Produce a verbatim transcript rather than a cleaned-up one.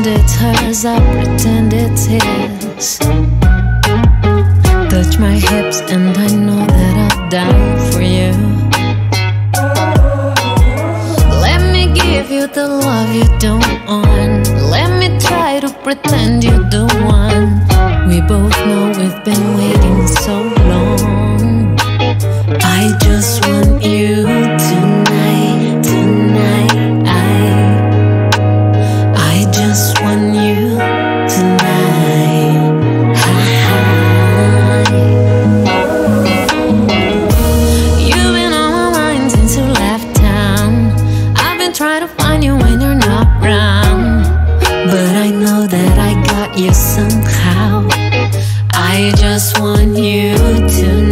pretend it's hers, I pretend it's his. Touch my hips and I know that I'll die for you. Let me give you the love you don't want. Let me try to pretend you're the one. We both know we've been waiting so long. I just want you tonight, tonight. I, I just want you tonight. Hi. You've been on my mind since you left town. I've been trying to find you when you're not around, but I know that I got you somehow. I just want you tonight.